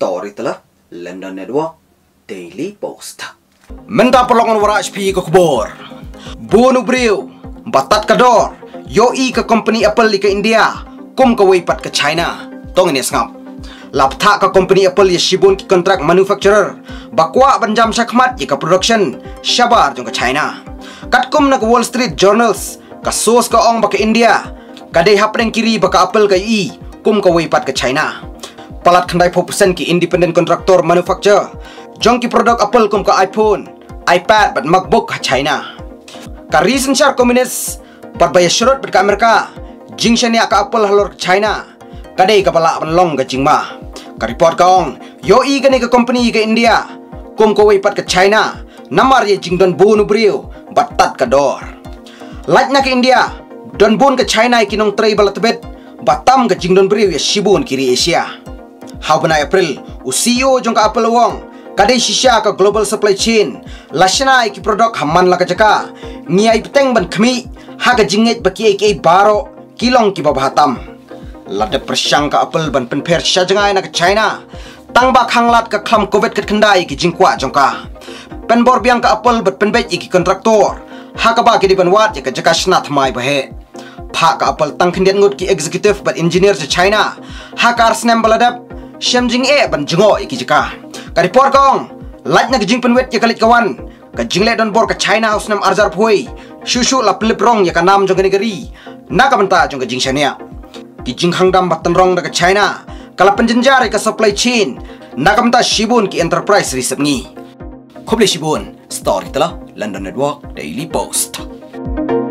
story telah London Network Daily Post. Menta perlongan wara HP ke kubur. Bunuh beliau, batat kador, yoi ke company Apple ke India, kum ke weipat ke China. Tong ini sengap. Lapta ke company Apple ya shibun ki kontrak manufacturer, bakwa banjam syakmat ya ke production, syabar jong ke China. Katkum na ke Wall Street Journals, ke sos ke ong ke India, kadai hapeng kiri baka Apple ke i, kum ke weipat ke China. Palat kandai 4% ki independent contractor manufacture, jong ki produk Apple kum ke iPhone, iPad bat MacBook ke China. Ka reason syar komunis pat baya syurut bat ke Amerika, jing syania ke Apple halor ke China, kadai kapala panlong ke jingma. Ka report kaong, yoi gani ke company ke India, kum ke weipat ke China, namar ye jing don bunuh beriu, batat ke dor. Like na ke India, don bun ke China kinong tray balatbet, batam ke jing don beriu ya shibun kiri Asia. Hau benai April, CEO jong ke Apple wong, kadai shisha ke global supply chain, lasna iki produk haman la ke jaka, ngiai peteng ban kemi, ha ke jinget baki ai baro, kilong ki babahatam. Lada persyang ke Apple ban penper shisha jengai na ke China, tang bak hanglat ke klam COVID ke kendai ki jingkwa jong ka. Penbor biang ke Apple bat penbet iki kontraktor, ha ke baki di penwat ya ke jaka snat mai bahe. Pak ke Apple tang kendian ngut ki executive bat engineer se China, ha ke arsnem baladap, Syam jing ban jengo iki jika. Ka report kong, like na kejing penwet ya kalit kawan. Ka jing le don bor ke China house nam arzar pui. Shushu la pelip rong ya ka nam jong ke negeri. Na ka benta jong ke jing syania. Ki jing hangdam batan rong da ke China. Kala penjenjar ka supply chain. Na ka benta shibun ki enterprise risep ngi. Kubli shibun, story telah London Network Daily Post.